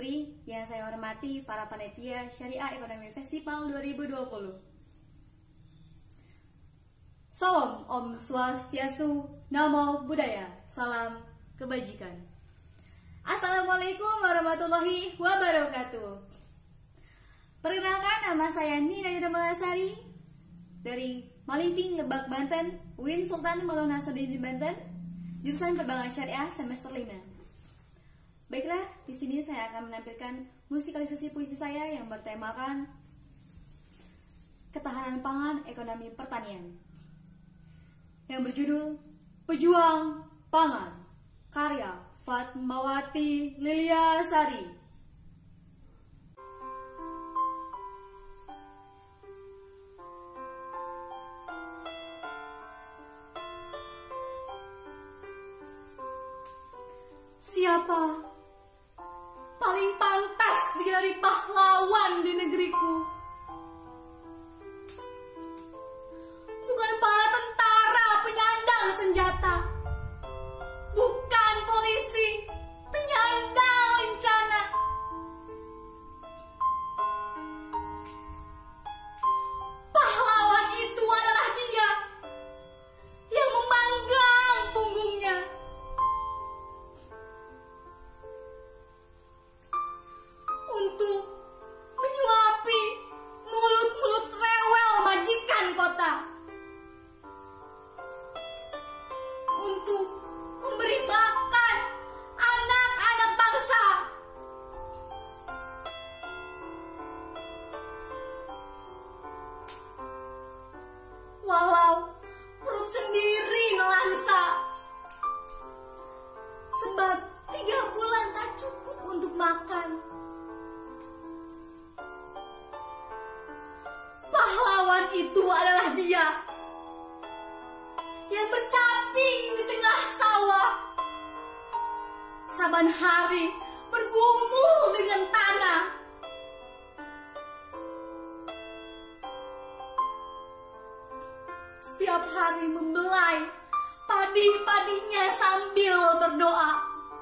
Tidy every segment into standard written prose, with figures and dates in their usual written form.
Juri yang saya hormati para panitia Syariah Ekonomi Festival 2020. Salam Om Swastiastu, Namo Buddhaya, salam kebajikan. Assalamualaikum warahmatullahi wabarakatuh. Perkenalkan, nama saya Nina Yudhamalasari dari Malinting, Lebak, Banten, UIN Sultan Maulana Hasanuddin Banten, jurusan Perbankan Syariah semester 5. Baiklah, di sini saya akan menampilkan musikalisasi puisi saya yang bertemakan ketahanan pangan ekonomi pertanian yang berjudul Pejuang Pangan, karya Fatmawati Liliasari. Siapa paling pantas digelari pahlawan di negeriku? Bukan para tentara penyandang senjata, bukan polisi penyandang lencana. Pahlawan itu adalah dia yang memanggang punggungnya untuk menyuapi mulut-mulut rewel majikan kota, untuk memberi makan anak-anak bangsa. Walau perut sendiri melansa, sebab 3 bulan tak cukup untuk makan. Pahlawan itu adalah dia yang bercaping di tengah sawah, saban hari bergumul dengan tanah. Setiap hari membelai padi-padinya sambil berdoa,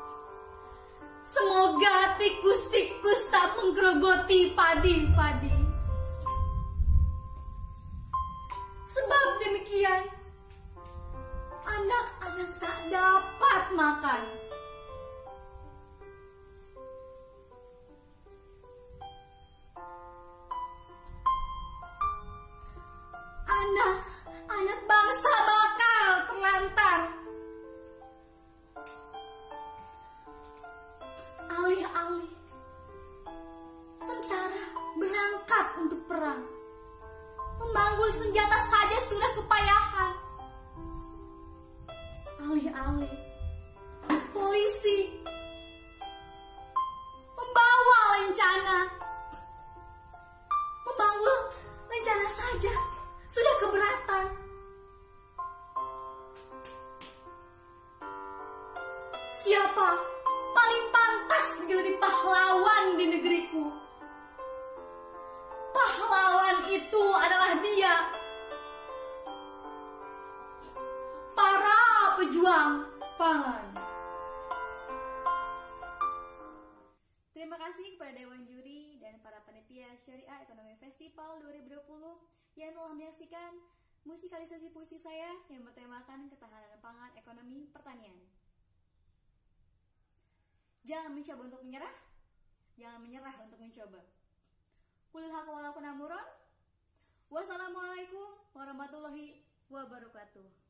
semoga tikus-tikus tak menggerogoti padi-padi. Sebab demikian, anak-anak tak dapat makan. Anak bangsa bakal terlantar. Alih-alih tentara berangkat untuk perang, memanggul senjata saja sudah kepayahan. Alih-alih polisi membawa lencana, memanggul lencana saja sudah keberatan. Siapa paling pantas digelari pahlawan di negeriku? Pahlawan itu adalah dia, para pejuang pangan. Terima kasih kepada Dewan Juri dan para panitia Syariah Ekonomi Festival 2020 yang telah menyaksikan musikalisasi puisi saya yang bertemakan ketahanan pangan ekonomi pertanian. Jangan mencoba untuk menyerah, jangan menyerah untuk mencoba. Qul haq wa la kunamurun. Wassalamualaikum warahmatullahi wabarakatuh.